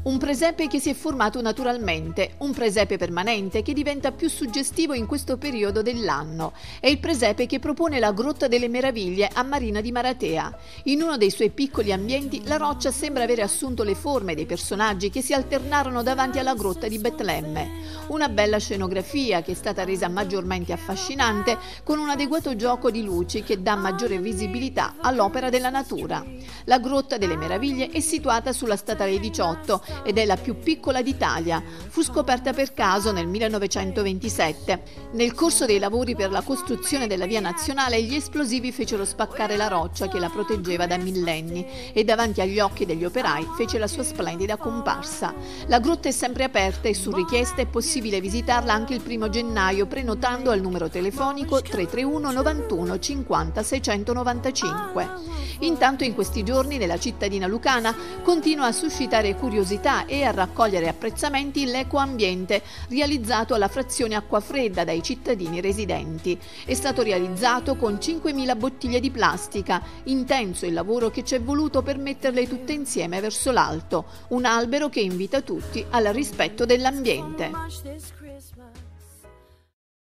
Un presepe che si è formato naturalmente, un presepe permanente che diventa più suggestivo in questo periodo dell'anno. È il presepe che propone la Grotta delle Meraviglie a Marina di Maratea. In uno dei suoi piccoli ambienti la roccia sembra avere assunto le forme dei personaggi che si alternarono davanti alla grotta di Betlemme. Una bella scenografia che è stata resa maggiormente affascinante con un adeguato gioco di luci che dà maggiore visibilità all'opera della natura. La Grotta delle Meraviglie è situata sulla statale 18 ed è la più piccola d'Italia. Fu scoperta per caso nel 1927. Nel corso dei lavori per la costruzione della via nazionale gli esplosivi fecero spaccare la roccia che la proteggeva da millenni e davanti agli occhi degli operai fece la sua splendida comparsa. La grotta è sempre aperta e su richiesta è possibile visitarla anche il 1° gennaio prenotando al numero telefonico 331 91 50 695. Intanto in questi giorni nella cittadina lucana continua a suscitare curiosità e a raccogliere apprezzamenti l'ecoambiente realizzato alla frazione Acquafredda dai cittadini residenti. È stato realizzato con 5.000 bottiglie di plastica, intenso il lavoro che ci è voluto per metterle tutte insieme verso l'alto, un albero che invita tutti al rispetto dell'ambiente.